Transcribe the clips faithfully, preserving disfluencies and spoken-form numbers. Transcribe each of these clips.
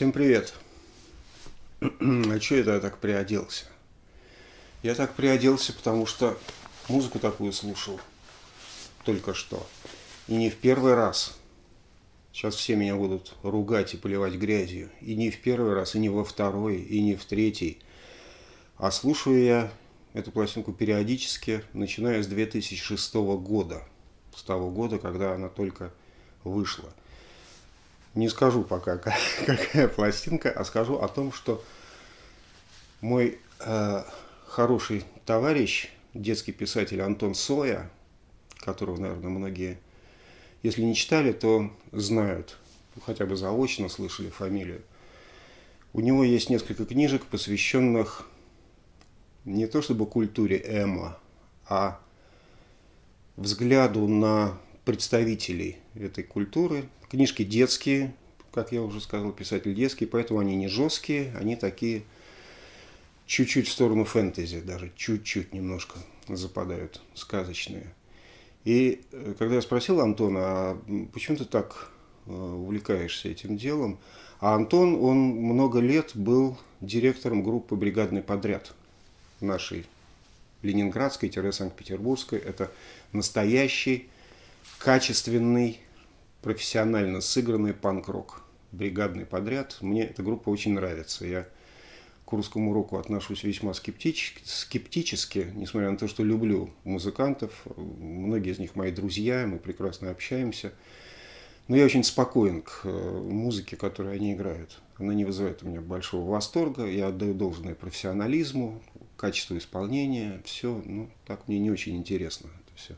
Всем привет. А что это я так приоделся? Я так приоделся, потому что музыку такую слушал только что. И не в первый раз. Сейчас все меня будут ругать и поливать грязью. И не в первый раз, и не во второй, и не в третий. А слушаю я эту пластинку периодически, начиная с две тысячи шестого года. С того года, когда она только вышла. Не скажу пока, какая пластинка, а скажу о том, что мой э, хороший товарищ, детский писатель Антон Соя, которого, наверное, многие, если не читали, то знают, хотя бы заочно слышали фамилию. У него есть несколько книжек, посвященных не то чтобы культуре эмо, а взгляду на представителей этой культуры. Книжки детские, как я уже сказал, писатель детский, поэтому они не жесткие, они такие чуть-чуть в сторону фэнтези, даже чуть-чуть немножко западают, сказочные. И когда я спросил Антона, а почему ты так увлекаешься этим делом, а Антон, он много лет был директором группы «Бригадный подряд» нашей ленинградской-санкт-петербургской. Это настоящий, качественный, профессионально сыгранный панк-рок. «Бригадный подряд». Мне эта группа очень нравится. Я к русскому року отношусь весьма скептич... скептически, несмотря на то, что люблю музыкантов. Многие из них мои друзья, мы прекрасно общаемся. Но я очень спокоен к музыке, которую они играют. Она не вызывает у меня большого восторга. Я отдаю должное профессионализму, качеству исполнения. Все, ну, так мне не очень интересно. Это все.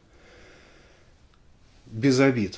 Без обид.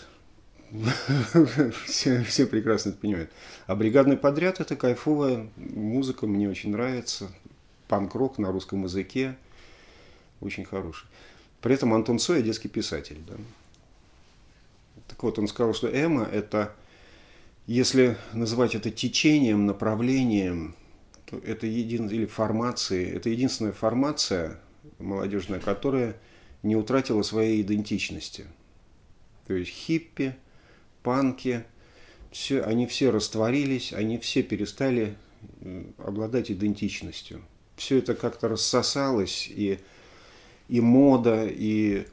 все, все прекрасно это понимают. А «Бригадный подряд» — это кайфовая музыка, мне очень нравится. Панк-рок на русском языке. Очень хороший. При этом Антон Соя — детский писатель. Да? Так вот, он сказал, что эмо — это, если называть это течением, направлением, то это един... или формацией, это единственная формация молодежная, которая не утратила своей идентичности. То есть хиппи, панки, все, они все растворились, они все перестали обладать идентичностью. Все это как-то рассосалось, и, и мода, и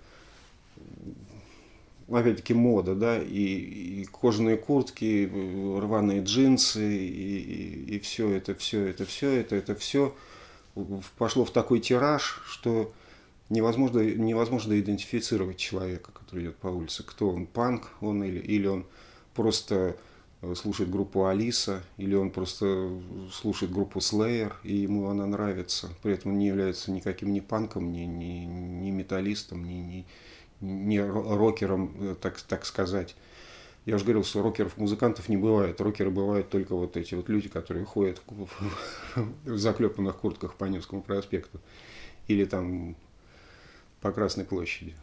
опять-таки мода, да, и, и кожаные куртки, и рваные джинсы, и, и, и все это, все это, все это, это все пошло в такой тираж, что Невозможно, невозможно идентифицировать человека, который идет по улице. Кто он, панк он или, или он просто слушает группу Алиса, или он просто слушает группу Slayer, и ему она нравится. При этом он не является никаким ни панком, ни, ни, ни металлистом, ни, ни, ни рокером, так, так сказать. Я уже говорил, что рокеров-музыкантов не бывает. Рокеры бывают только вот эти вот люди, которые ходят в, в заклепанных куртках по Невскому проспекту. Или там по Красной площади.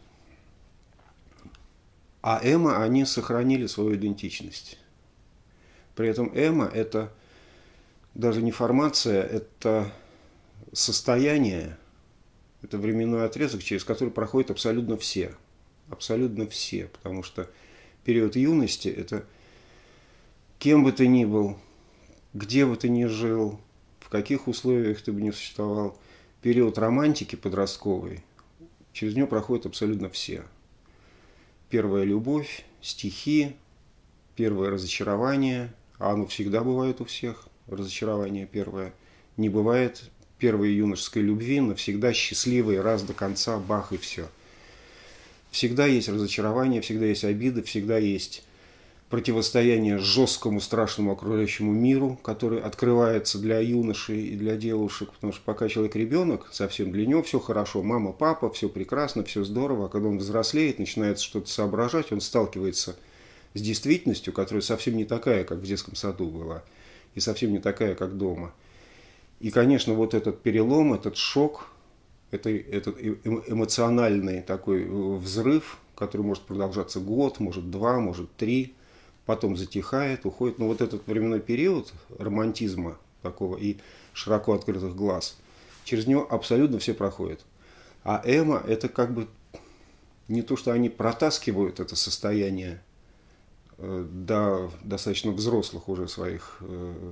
А эмо, они сохранили свою идентичность. При этом эмо – это даже не формация, это состояние, это временной отрезок, через который проходят абсолютно все. Абсолютно все. Потому что период юности – это кем бы ты ни был, где бы ты ни жил, в каких условиях ты бы ни существовал. Период романтики подростковой, через нее проходят абсолютно все. Первая любовь, стихи, первое разочарование, а оно всегда бывает у всех, разочарование первое. Не бывает первой юношеской любви, навсегда счастливой, раз до конца, бах и все. Всегда есть разочарование, всегда есть обиды, всегда есть противостояние жесткому, страшному окружающему миру, который открывается для юношей и для девушек, потому что пока человек ребенок, совсем для него все хорошо, мама, папа, все прекрасно, все здорово, а когда он взрослеет, начинает что-то соображать, он сталкивается с действительностью, которая совсем не такая, как в детском саду была, и совсем не такая, как дома. И, конечно, вот этот перелом, этот шок, это, этот эмоциональный такой взрыв, который может продолжаться год, может два, может три, потом затихает, уходит. Но вот этот временной период романтизма такого и широко открытых глаз, через него абсолютно все проходят. А эмо – это как бы не то, что они протаскивают это состояние до достаточно взрослых уже своих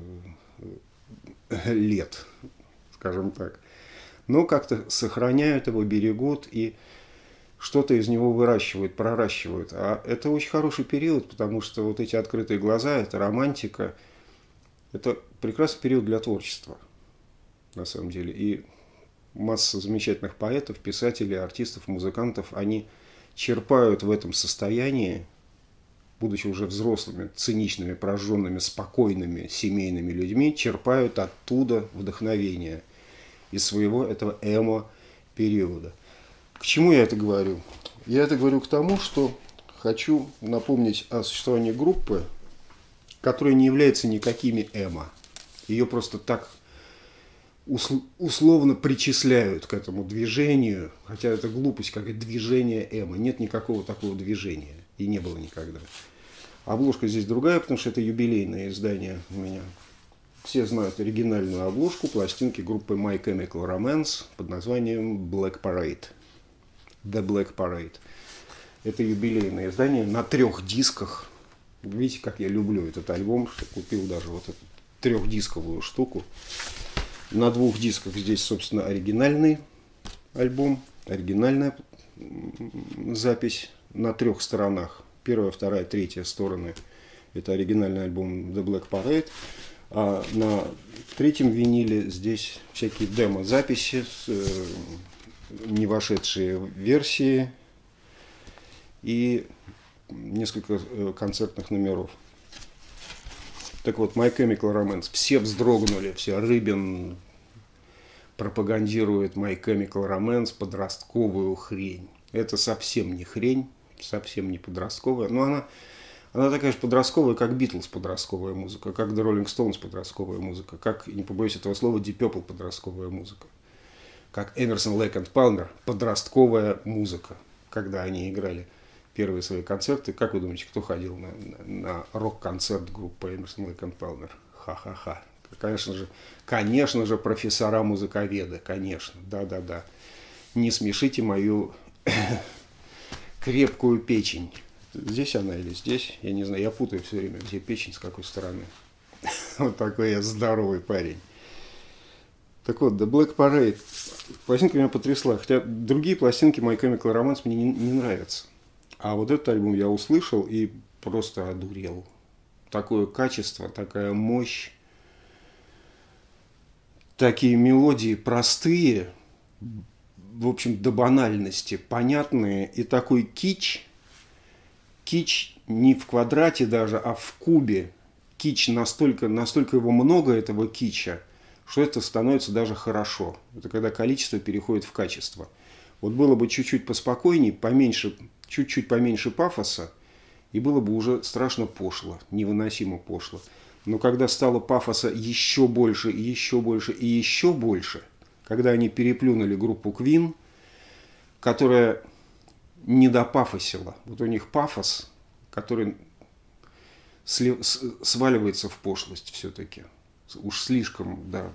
лет, скажем так. Но как-то сохраняют его, берегут и что-то из него выращивают, проращивают. А это очень хороший период, потому что вот эти открытые глаза, это романтика, это прекрасный период для творчества, на самом деле. И масса замечательных поэтов, писателей, артистов, музыкантов, они черпают в этом состоянии, будучи уже взрослыми, циничными, прожженными, спокойными, семейными людьми, черпают оттуда вдохновение из своего этого эмо-периода. К чему я это говорю? Я это говорю к тому, что хочу напомнить о существовании группы, которая не является никакими эмо. Ее просто так условно причисляют к этому движению, хотя это глупость, как и движение эмо. Нет никакого такого движения, и не было никогда. Обложка здесь другая, потому что это юбилейное издание у меня. Все знают оригинальную обложку пластинки группы My Chemical Romance под названием Black Parade. The Black Parade. Это юбилейное издание на трех дисках. Видите, как я люблю этот альбом, что купил даже вот эту трехдисковую штуку. На двух дисках здесь, собственно, оригинальный альбом, оригинальная запись на трех сторонах. Первая, вторая, третья стороны – это оригинальный альбом The Black Parade. А на третьем виниле здесь всякие демо-записи, э, не вошедшие версии и несколько э, концертных номеров. Так вот, My Chemical Romance. Все вздрогнули, все. Рыбин пропагандирует My Chemical Romance, подростковую хрень. Это совсем не хрень, совсем не подростковая. Но она, она такая же подростковая, как Beatles подростковая музыка, как The Rolling Stones подростковая музыка, как, не побоюсь этого слова, Deep Purple подростковая музыка, как Эмерсон, Лейк и Палмер подростковая музыка, когда они играли первые свои концерты. Как вы думаете, кто ходил на, на, на рок-концерт группы Эмерсон, Лейк и Палмер? Ха-ха-ха. Конечно же, конечно же, профессора-музыковеды, конечно, да-да-да. Не смешите мою крепкую печень. Здесь она или здесь? Я не знаю, я путаю все время, где печень, с какой стороны. Вот такой я здоровый парень. Так вот, The Black Parade. Пластинка меня потрясла. Хотя другие пластинки My Chemical Romance мне не, не нравятся. А вот этот альбом я услышал и просто одурел. Такое качество, такая мощь. Такие мелодии простые, в общем, до банальности, понятные. И такой кич. Кич не в квадрате даже, а в кубе. Кич настолько, настолько его много, этого кича, что это становится даже хорошо. Это когда количество переходит в качество. Вот было бы чуть-чуть поспокойнее, поменьше, чуть-чуть поменьше пафоса, и было бы уже страшно пошло, невыносимо пошло. Но когда стало пафоса еще больше, и еще больше, и еще больше, когда они переплюнули группу Queen, которая не допафосила. Вот у них пафос, который сваливается в пошлость все-таки. Уж слишком, да.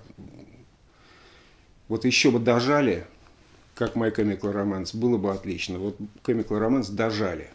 Вот еще бы дожали, как My Chemical Romance, было бы отлично. Вот Chemical Romance дожали.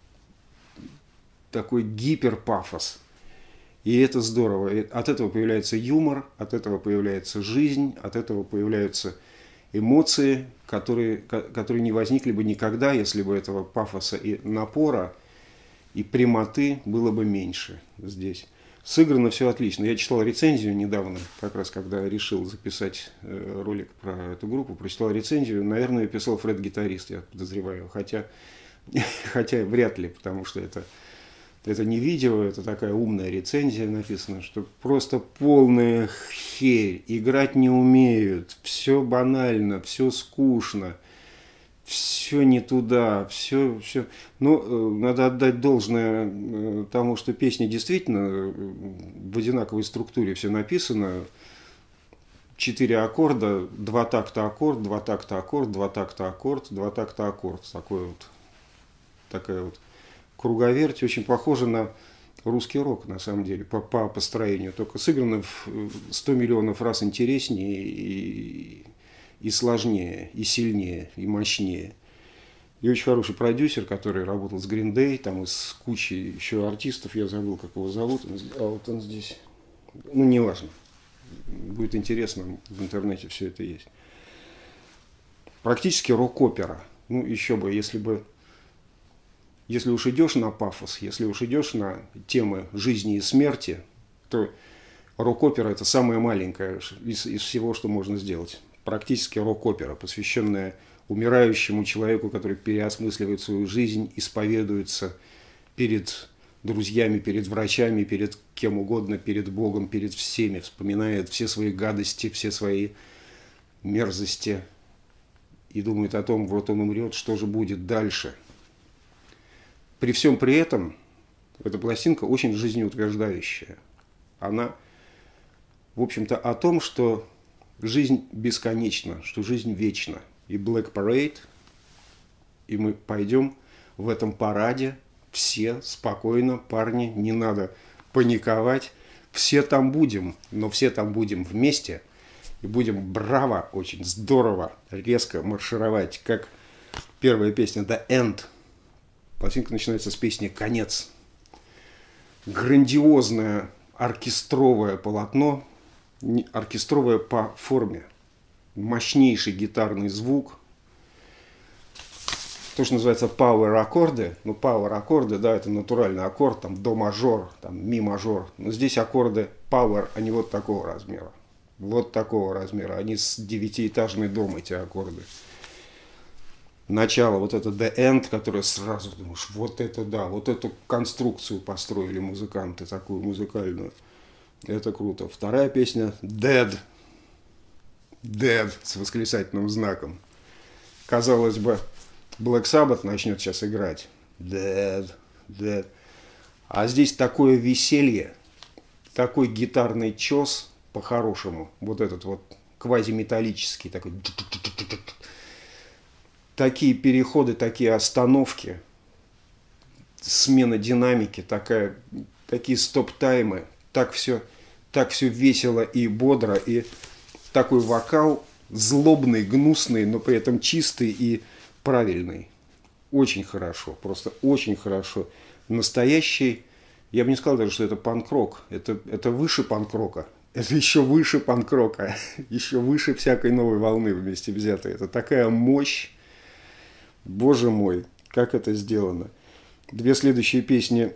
Такой гиперпафос. И это здорово. И от этого появляется юмор, от этого появляется жизнь, от этого появляются эмоции, которые, которые не возникли бы никогда, если бы этого пафоса и напора, и прямоты было бы меньше здесь. Сыграно все отлично. Я читал рецензию недавно, как раз когда решил записать ролик про эту группу, прочитал рецензию. Наверное, ее писал Фред-гитарист, я подозреваю. Хотя, хотя вряд ли, потому что это, это не видео, это такая умная рецензия написана, что просто полная херь. Играть не умеют, все банально, все скучно. Все не туда, все, все. Но надо отдать должное тому, что песня действительно в одинаковой структуре все написано. Четыре аккорда, два такта аккорд, два такта аккорд, два такта аккорд, два такта аккорд. Такой вот, такая вот круговерть, очень похожа на русский рок, на самом деле, по, по построению. Только сыграно в сто миллионов раз интереснее и... и сложнее, и сильнее, и мощнее. И очень хороший продюсер, который работал с Green Day, там и с кучей еще артистов, я забыл, как его зовут, а вот он здесь, ну, неважно, будет интересно, в интернете все это есть. Практически рок-опера, ну, еще бы, если бы, если уж идешь на пафос, если уж идешь на темы жизни и смерти, то рок-опера – это самое маленькое из, из всего, что можно сделать. Практически рок-опера, посвященная умирающему человеку, который переосмысливает свою жизнь, исповедуется перед друзьями, перед врачами, перед кем угодно, перед Богом, перед всеми, вспоминает все свои гадости, все свои мерзости и думает о том, вот он умрет, что же будет дальше. При всем при этом эта пластинка очень жизнеутверждающая. Она, в общем-то, о том, что жизнь бесконечна, что жизнь вечна. И Black Parade, и мы пойдем в этом параде все спокойно, парни, не надо паниковать. Все там будем, но все там будем вместе и будем браво, очень здорово, резко маршировать, как первая песня The End. Пластинка начинается с песни «Конец». Грандиозное оркестровое полотно, оркестровое по форме, мощнейший гитарный звук, то, что называется power аккорды. Ну, power аккорды, да, это натуральный аккорд, там до мажор, там ми мажор. Но здесь аккорды power, они вот такого размера. Вот такого размера. Они с девятиэтажный дом, эти аккорды. Начало, вот это The End, которое сразу думаешь, вот это да, вот эту конструкцию построили музыканты, такую музыкальную. Это круто. Вторая песня Dead. Dead с восклицательным знаком. Казалось бы, Black Sabbath начнет сейчас играть. Dead, dead. А здесь такое веселье, такой гитарный чес по-хорошему. Вот этот вот квазиметаллический такой. Такие переходы, такие остановки, смена динамики, такая, такие стоп-таймы. Так все, так все весело и бодро. И такой вокал злобный, гнусный, но при этом чистый и правильный. Очень хорошо, просто очень хорошо. Настоящий, я бы не сказал даже, что это панк-рок. Это, это выше панк-рока. Это еще выше панк-рока. Еще выше всякой новой волны вместе взятой. Это такая мощь. Боже мой, как это сделано. Две следующие песни,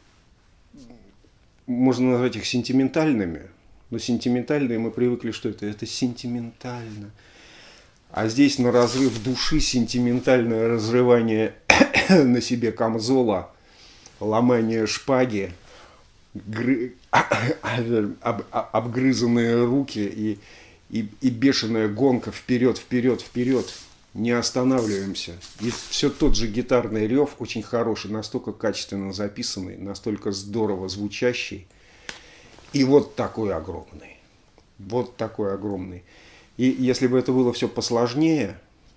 можно назвать их сентиментальными. Но сентиментальные мы привыкли, что это? Это сентиментально. А здесь на разрыв души сентиментальное разрывание на себе камзола, ломание шпаги, гры... об... обгрызанные руки и, и, и бешеная гонка вперед, вперед, вперед. Не останавливаемся. И все тот же гитарный рев, очень хороший, настолько качественно записанный, настолько здорово звучащий. И вот такой огромный. Вот такой огромный. И если бы это было все посложнее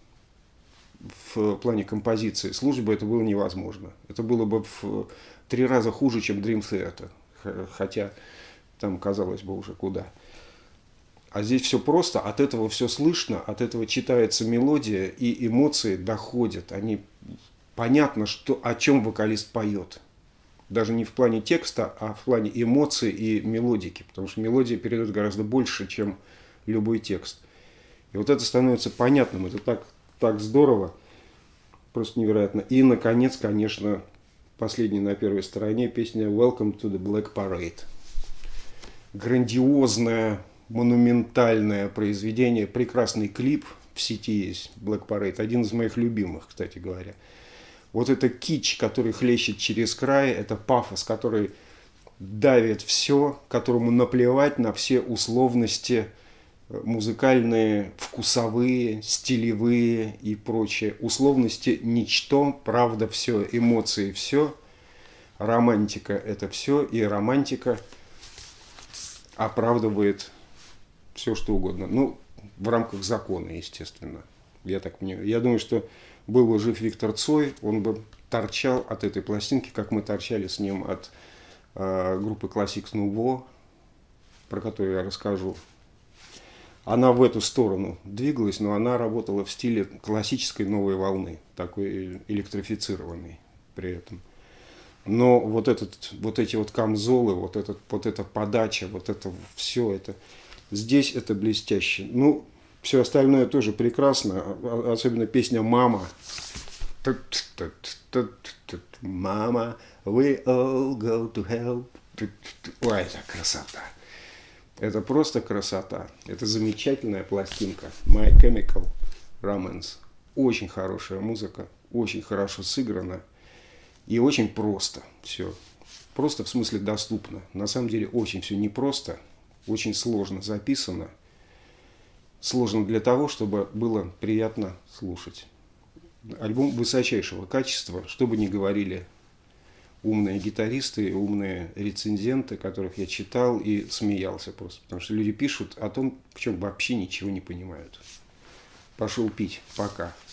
в плане композиции, слушать бы это было невозможно. Это было бы в три раза хуже, чем Dream Theater. Хотя там, казалось бы, уже куда. А здесь все просто, от этого все слышно, от этого читается мелодия, и эмоции доходят. Они понятно, что, о чем вокалист поет. Даже не в плане текста, а в плане эмоций и мелодики. Потому что мелодия передает гораздо больше, чем любой текст. И вот это становится понятным. Это так, так здорово. Просто невероятно. И, наконец, конечно, последняя на первой стороне песня «Welcome to the Black Parade». Грандиозная, монументальное произведение, прекрасный клип в сети есть, Black Parade, один из моих любимых, кстати говоря. Вот это кич, который хлещет через край, это пафос, который давит все, которому наплевать на все условности музыкальные, вкусовые, стилевые и прочие. Условности ничто, правда все, эмоции все, романтика это все, и романтика оправдывает все, что угодно. Ну, в рамках закона, естественно. Я так понимаю. Я думаю, что был бы жив Виктор Цой, он бы торчал от этой пластинки, как мы торчали с ним от э, группы Classics Nouveau, про которую я расскажу она в эту сторону двигалась, но она работала в стиле классической новой волны, такой электрифицированной при этом. Но вот, этот, вот эти вот камзолы, вот, этот, вот эта подача, вот это все это, здесь это блестяще. Ну, все остальное тоже прекрасно, особенно песня «Мама». Мама, we all go to hell. Ой, это красота. Это просто красота. Это замечательная пластинка. My Chemical Romance. Очень хорошая музыка, очень хорошо сыграна и очень просто все. Просто в смысле доступно. На самом деле очень все непросто, очень сложно записано. Сложно для того, чтобы было приятно слушать. Альбом высочайшего качества, что бы ни говорили умные гитаристы, умные рецензенты, которых я читал и смеялся просто. Потому что люди пишут о том, в чем вообще ничего не понимают. Пошел пить. Пока.